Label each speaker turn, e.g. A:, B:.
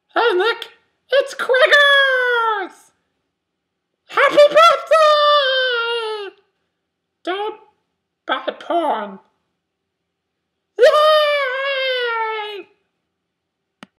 A: Hey Nick, it's Quiggers! Happy birthday! Don't buy porn.